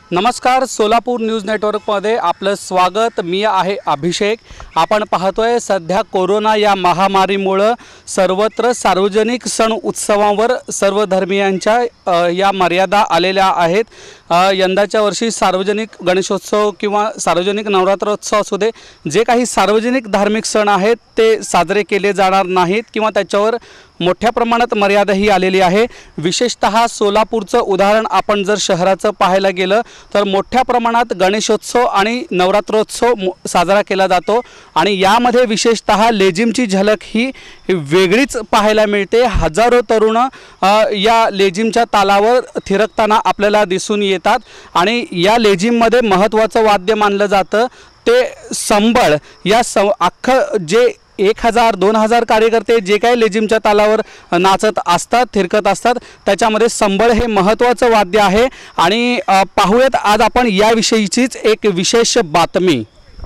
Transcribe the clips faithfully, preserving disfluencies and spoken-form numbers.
नमस्कार, सोलापूर न्यूज नेटवर्कमध्ये आपलं स्वागत। मी आहे अभिषेक। आपण पाहतोय सध्या कोरोना या महामारीमुळे सर्वत्र सार्वजनिक सण उत्सवांवर सर्व धर्मियांच्या या मर्यादा आलेल्या आहेत। यंदाच्या वर्षी सार्वजनिक गणेशोत्सव किंवा सार्वजनिक नवरात्रोत्सव असू दे, जे काही सार्वजनिक धार्मिक सण आहेत ते साजरे केले जाणार नाहीत किंवा त्याच्यावर मोठ्या प्रमाणात मर्यादा ही आलेली आहे। विशेषतः सोलापूरचं उदाहरण आपण जर शहराचं पाहायला गेलं तर मोठ्या प्रमाणात गणेशोत्सव आणि नवरात्रोत्सव साजरा केला जातो आणि यामध्ये विशेषतः लेझिमची झलक ही वेगळीच पाहायला मिळते। हजारो तरुण या लेझिमच्या तालावर थिरकताना आपल्याला दिसून येतात आणि या लेझिममध्ये महत्त्वाचं वाद्य मानलं जातं ते संबळ। या स अख्खं जे एक हजार दोन हजार कार्यकर्ते जे काही लेझिमच्या तालावर नाचत असतात, थिरकत असतात, त्याच्यामध्ये संबळ हे महत्त्वाचं वाद्य आहे। आणि पाहूयात आज आपण याविषयीचीच एक विशेष बातमी।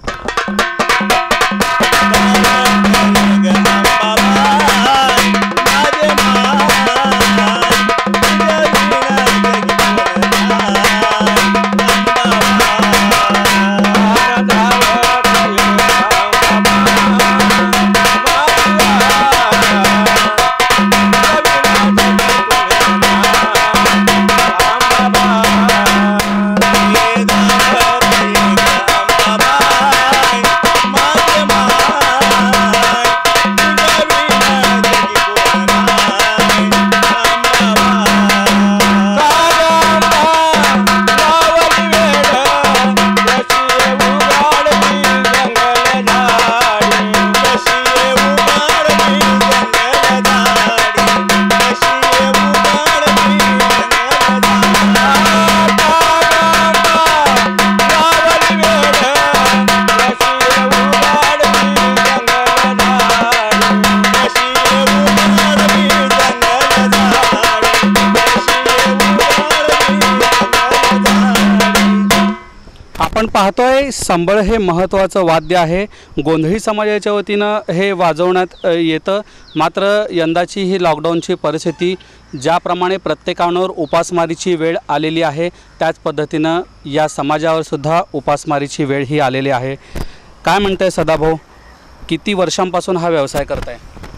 आपण पाहतोय संबळ हे महत्त्वाचं वाद्य आहे। गोंधळी समाजाच्या वतीनं हे वाजवण्यात येतं। मात्र यंदाची ही लॉकडाऊनची परिस्थिती ज्याप्रमाणे प्रत्येकावर उपासमारीची वेळ आलेली आहे त्याच पद्धतीनं या समाजावर सुद्धा उपासमारीची वेळ ही आलेली आहे। काय म्हणताय सदाभाऊ, किती वर्षांपासून हा व्यवसाय करताय?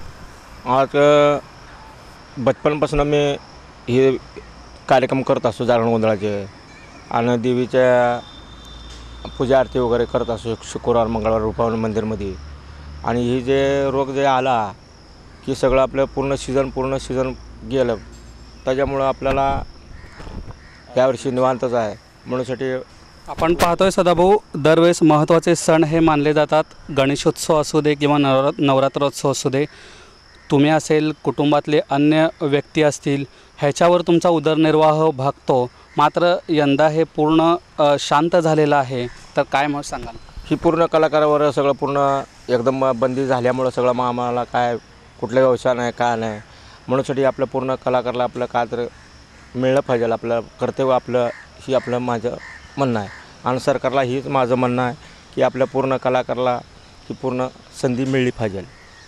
आज बचपनपासून मी हे कार्यक्रम करत असतो, जागरण गोंधळाचे आणि देवीच्या पूजा आरती वगैरे करत असतो शुक्रवार मंगळवार रूपावली मंदिरमध्ये। आणि ही जे रोग जे आला की सगळं आपलं पूर्ण सीझन पूर्ण सीझन गेलं, त्याच्यामुळं आपल्याला यावर्षी निवांतच आहे म्हणूनसाठी आपण पाहतोय सदाभाऊ, दरवेळेस महत्त्वाचे सण हे मानले जातात। गणेशोत्सव असू दे किंवा नवरा नवरात्रोत्सव असू दे, तुम्ही असेल, कुटुंबातले अन्य व्यक्ती असतील, ह्याच्यावर तुमचा उदरनिर्वाह भागतो। मात्र यंदा हे पूर्ण शांत झालेलं आहे, तर काय मग सांगाल? ही पूर्ण कलाकारावर सगळं पूर्ण एकदम बंदी झाल्यामुळं सगळं मग आम्हाला काय कुठला व्यवसाय नाही काय नाही, म्हणूनसाठी आपलं पूर्ण कलाकाराला आपलं काय तर मिळलं पाहिजे, आपलं कर्तव्य आपलं ही आपलं माझं म्हणणं आहे। आणि सरकारला हीच माझं म्हणणं आहे की आपल्या पूर्ण कलाकाराला ही पूर्ण संधी मिळली पाहिजे।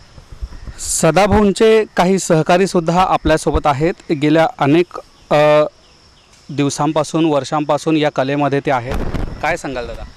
सदाभाऊंचे काही सहकारीसुद्धा आपल्यासोबत आहेत। गेल्या अनेक दिवसांपासून वर्षांपासून या कलेमध्ये ते आहेत। काय सांगाल दादा?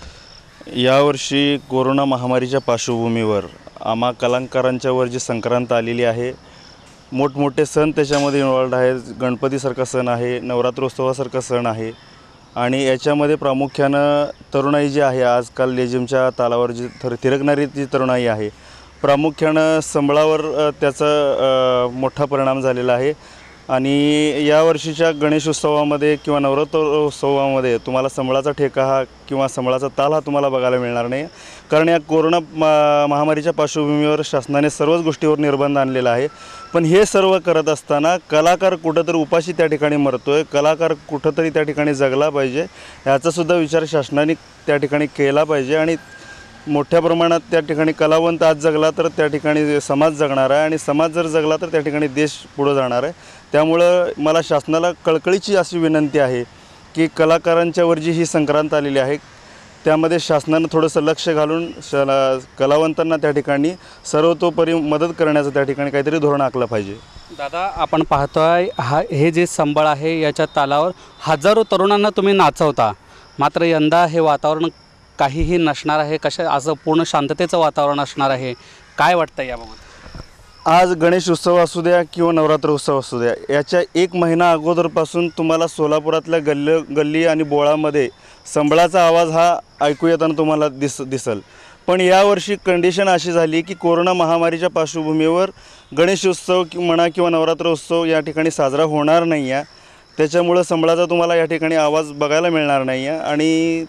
यावर्षी कोरोना महामारीच्या पार्श्वभूमीवर आम्हा कलाकारांच्यावर जी संक्रांत आलेली आहे, मोठमोठे सण त्याच्यामध्ये इन्वॉल्ड आहेत। गणपतीसारखा सण आहे, नवरात्रोत्सवासारखा सण आहे आणि याच्यामध्ये प्रामुख्यानं तरुणाई जी आहे, आजकाल लेझिमच्या तालावर जी थर थिरकणारी जी तरुणाई आहे, प्रामुख्यानं संबळावर त्याचा मोठा परिणाम झालेला आहे। आणि यावर्षीच्या गणेशोत्सवामध्ये किंवा नवरात्रोत्सवामध्ये तुम्हाला संबळाचा ठेका हा किंवा संबळाचा ताल हा तुम्हाला बघायला मिळणार नाही, कारण या कोरोना महामारीच्या पार्श्वभूमीवर शासनाने सर्वच गोष्टीवर निर्बंध आणलेला आहे। पण हे सर्व करत असताना कलाकार कुठंतरी उपाशी त्या ठिकाणी मरतो आहे, कलाकार कुठंतरी त्या ठिकाणी जगला पाहिजे, ह्याचासुद्धा विचार शासनाने त्या ठिकाणी केला पाहिजे। आणि मोठ्या प्रमाणात त्या ठिकाणी कलावंत आज जगला तर त्या ठिकाणी समाज जगणार आहे आणि समाज जर जगला तर त्या ठिकाणी देश पुढे जाणार आहे। त्यामुळं मला शासनाला कळकळीची अशी विनंती आहे की कलाकारांच्यावर जी ही संक्रांत आलेली आहे त्यामध्ये शासनाने थोडंसं लक्ष घालून कलावंतांना त्या ठिकाणी सर्वतोपरी मदत करण्याचं त्या ठिकाणी काहीतरी धोरण आखलं पाहिजे। दादा, आपण पाहतोय हा हे जे संबळ आहे याच्या तालावर हजारो तरुणांना तुम्ही नाचवता, मात्र यंदा हे वातावरण काहीही नसणार आहे. कशा असं पूर्ण शांततेचं वातावरण असणार आहे, काय वाटतं याबाबत? आज गणेश उत्सव असू द्या किंवा नवरात्र उत्सव असू द्या, याच्या एक महिना अगोदरपासून तुम्हाला सोलापुरातल्या गल्ली गल्ली आणि बोळामध्ये संबळाचा आवाज हा ऐकू येताना तुम्हाला दिस दिसल. पण यावर्षी कंडिशन अशी झाली की कोरोना महामारीच्या पार्श्वभूमीवर गणेशोत्सव कि म्हणा किंवा नवरात्र उत्सव या ठिकाणी साजरा होणार नाही आहे. त्याच्यामुळं संबळाचा तुम्हाला या ठिकाणी आवाज बघायला मिळणार नाही आहे आणि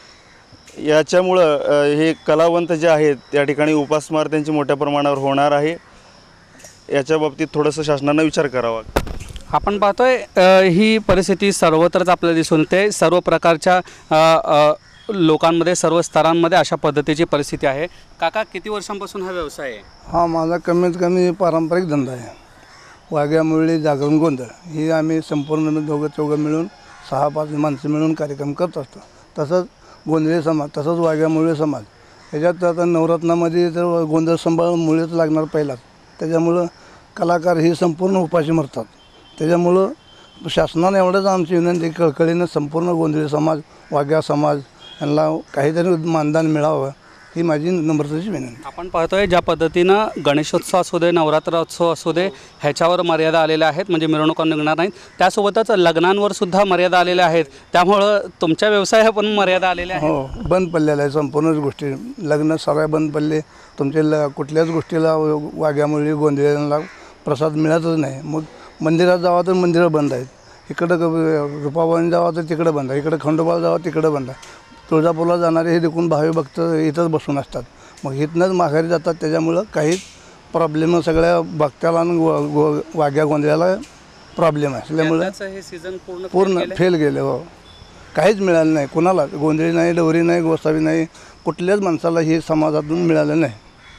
याच्यामुळं हे कलावंत जे आहेत या ठिकाणी उपासमार त्यांची मोठ्या प्रमाणावर होणार आहे. याच्या बाबतीत थोडंसं शासनानं विचार करावा. आपण पाहतोय ही परिस्थिती सर्वत्रच आपल्याला दिसून येते. सर्व प्रकारच्या लोकांमध्ये, सर्व स्तरांमध्ये अशा पद्धतीची परिस्थिती आहे. काका, किती वर्षांपासून हा व्यवसाय आहे? हा माझा कमीत कमी पारंपरिक धंदा आहे. वाघ्या मुरळी जागरण गोंधळ ही आम्ही संपूर्ण दोघं चौघं मिळून सहा पाच माणसं मिळून कार्यक्रम करत असतो. तसंच गोंधळी समाज, तसंच वाघ्या मुरळी समाज. ह्याच्यात आता नवरत्नामध्ये तर गोंधळ संभाळ मुळेच लागणार पहिलाच. त्याच्यामुळं कलाकार ही संपूर्ण उपाशी मरतात. त्याच्यामुळं शासनाने एवढंच आमची विनंती, कळकळीनं संपूर्ण गोंधळी समाज, वाघ्या समाज यांना काहीतरी मानधन मिळावं ही माझी नम्रतेची विनंती. आपण पाहतोय ज्या पद्धतीनं गणेशोत्सव असू दे, नवरात्रोत्सव असू दे, ह्याच्यावर मर्यादा आलेल्या आहेत, म्हणजे मिरवणुका निघणार नाहीत. त्यासोबतच लग्नांवर सुद्धा मर्यादा आलेल्या आहेत. त्यामुळं तुमच्या व्यवसायावर पण मर्यादा आलेल्या आहेत. हो, बंद पडलेलं आहे संपूर्णच गोष्टी. लग्न सगळ्या बंद पडले. तुमचे ल कुठल्याच गोष्टीला वाघ्यामुळे गोंधळीला प्रसाद मिळतच नाही. मग मंदिरात जावं तर मंदिरं बंद आहेत. इकडं रुपाबाईने जावं तर तिकडं बंद आहे. इकडं खंडोबाला जावं तिकडं बंद आहे. तुळजापूरला जाणारे हे देखून भावी भक्त इथंच बसून असतात. मग इथनंच माघारी जातात. त्याच्यामुळं काही प्रॉब्लेम सगळ्या भक्ताला आणि गो वाघ्या गोंधळ्याला प्रॉब्लेम असल्यामुळं हे सीझन पूर्ण पूर्ण फेल गेले. हो, काहीच मिळालं नाही कोणाला. गोंधळी नाही, डवरी नाही, गोसावी नाही, कुठल्याच माणसाला हे समाजातून मिळालं नाही.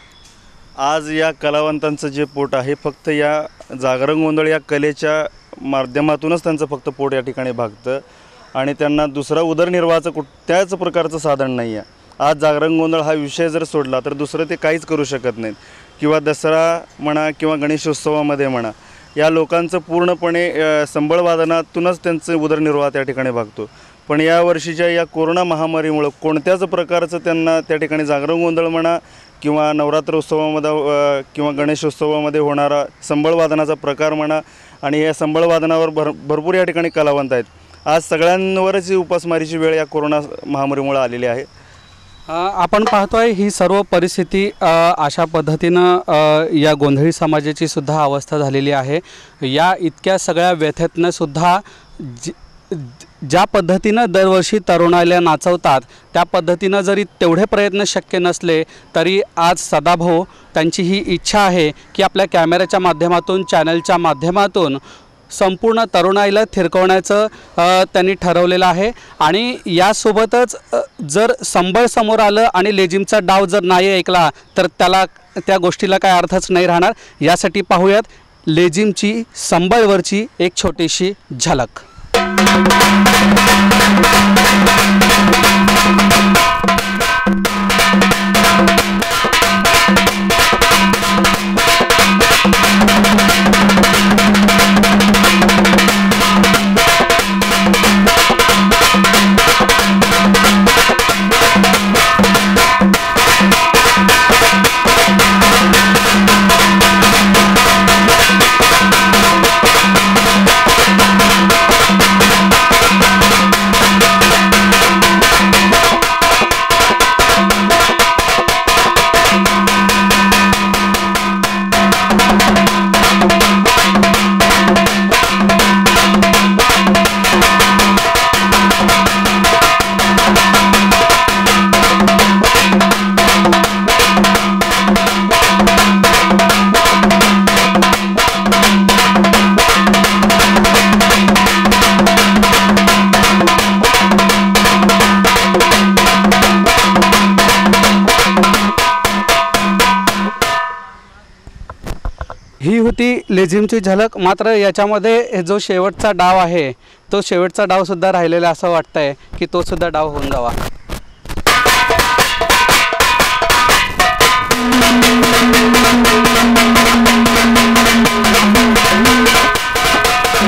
आज या कलावंतांचं जे पोट आहे फक्त या जागरण गोंधळ या कलेच्या माध्यमातूनच त्यांचं फक्त पोट या ठिकाणी भागतं आणि त्यांना दुसरा उदरनिर्वाहाचं कुठल्याच प्रकारचं साधन नाही आहे. आज जागरण गोंधळ हा विषय जर सोडला तर दुसरं ते काहीच करू शकत नाहीत. किंवा दसरा म्हणा किंवा गणेशोत्सवामध्ये म्हणा, या लोकांचं पूर्णपणे संबळवादनातूनच त्यांचं उदरनिर्वाह त्या ठिकाणी भागतो. पण या वर्षीच्या या कोरोना महामारीमुळं कोणत्याच प्रकारचं त्यांना त्या ठिकाणी जागरण गोंधळ म्हणा किंवा नवरात्रोत्सवामध्ये किंवा गणेशोत्सवामध्ये होणारा संबळवादनाचा प्रकार म्हणा आणि या संबळवादनावर भर भरपूर या ठिकाणी कलावंत आहेत. आज सगळ्यांवरच ही उपासमारीची वेळ या कोरोना महामारीमुळे आलेली आहे. आपण पाहतोय ही सर्व परिस्थिती अशा पद्धतीनं या गोंधळी समाजाची सुद्धा अवस्था झालेली आहे. या इतक्या सगळ्या व्यथेतनं सुद्धा ज्या पद्धतीनं दरवर्षी तरुणाईला नाचवतात त्या पद्धतीनं जरी तेवढे प्रयत्न शक्य नसले तरी आज सदाभाऊ त्यांची ही इच्छा आहे की आपल्या कॅमेऱ्याच्या माध्यमातून, चॅनलच्या माध्यमातून संपूर्ण तरुणाईला थिरकवण्याचं त्यांनी ठरवलेलं आहे. आणि यासोबतच जर संबळ समोर आलं आणि लेझिमचा डाव जर नाही ऐकला तर त्याला त्या गोष्टीला काय अर्थच नाही राहणार. यासाठी पाहूयात लेझिमची संबळवरची एक छोटीशी झलक. ही होती लेझिमची झलक. मात्र याच्यामध्ये जो शेवटचा डाव आहे तो शेवटचा डावसुद्धा राहिलेला असं वाटतं आहे की तोसुद्धा डाव होऊन जावा.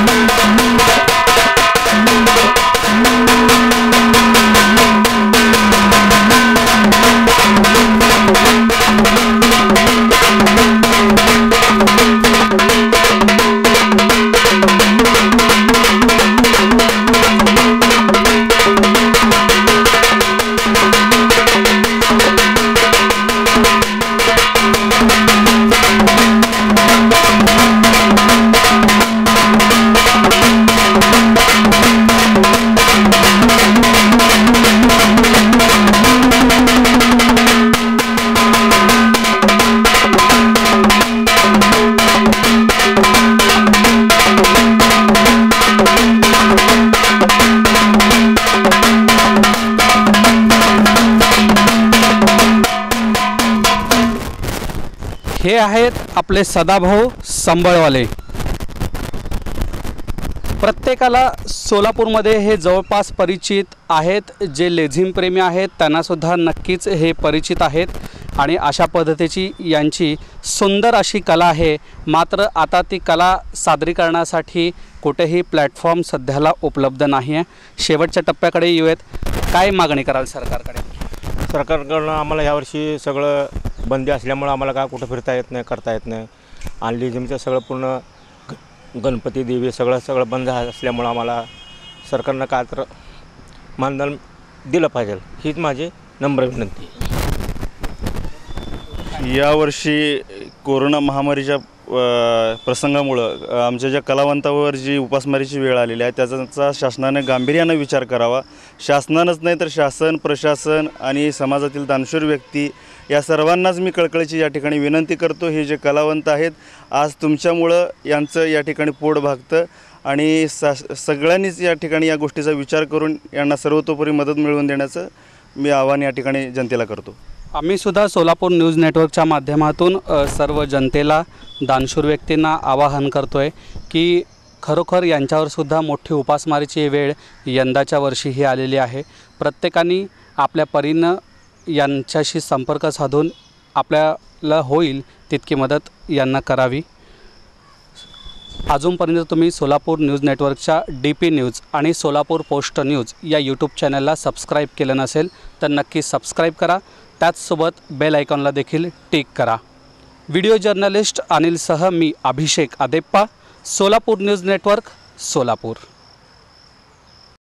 हे आहेत आपले सदाभाऊ संबळवाले. प्रत्येकाला सोलापूरमध्ये हे जवळपास परिचित आहेत. जे लेझिम प्रेमी आहेत त्यांनासुद्धा नक्कीच हे परिचित आहेत आणि अशा पद्धतीची यांची सुंदर अशी कला आहे. मात्र आता ती कला सादरीकरणासाठी कुठेही प्लॅटफॉर्म सध्याला उपलब्ध नाही आहे. शेवटच्या टप्प्याकडे येऊयात. काय मागणी कराल सरकारकडे? सरकारकडून आम्हाला यावर्षी सगळं बंदी असल्यामुळं आम्हाला काय कुठं फिरता येत नाही, करता येत नाही. आणि लेझिमचं सगळं पूर्ण ग गणपती देवी सगळं सगळं बंद असल्यामुळं आम्हाला सरकारनं काय तर मानधन दिलं पाहिजे, हीच माझी नम्र विनंती. यावर्षी कोरोना महामारीच्या प्रसंगामुळं आमच्या ज्या कलावंतावर जी उपासमारीची वेळ आलेली आहे त्याचा शासनाने गांभीर्यानं विचार करावा. शासनानंच नाही तर शासन, प्रशासन आणि समाजातील दानशूर व्यक्ती या सर्वांनाच मी कळकळीची या ठिकाणी विनंती करतो. हे जे कलावंत आहेत आज तुमच्यामुळं यांचं या ठिकाणी पोट भागतं आणि सा सगळ्यांनीच या ठिकाणी या गोष्टीचा विचार करून यांना सर्वतोपरी मदत मिळवून देण्याचं मी आवाहन या ठिकाणी जनतेला करतो. आम्ही सुद्धा सोलापूर न्यूज नेटवर्कच्या माध्यमातून सर्व जनतेला, दानशूर व्यक्तींना आवाहन करतो आहे की खरोखर यांच्यावर सुद्धा मोठी उपासमारीची वेळ यंदाच्या वर्षी ही आलेली आहे. प्रत्येकाने आपल्या परीनं यांच्याशी संपर्क साधून आपल्याला होईल तितकी मदत यांना करावी. अजूनपर्यंत तुम्ही सोलापूर न्यूज नेटवर्कच्या डी पी न्यूज आणि सोलापूर पोस्ट न्यूज या यूट्यूब चॅनलला सबस्क्राईब केलं नसेल तर नक्की सबस्क्राईब करा. त्याचसोबत बेल आयकॉनला देखील टिक करा. व्हिडिओ जर्नलिस्ट अनिलसह मी अभिषेक आदेप्पा, सोलापूर न्यूज नेटवर्क, सोलापूर.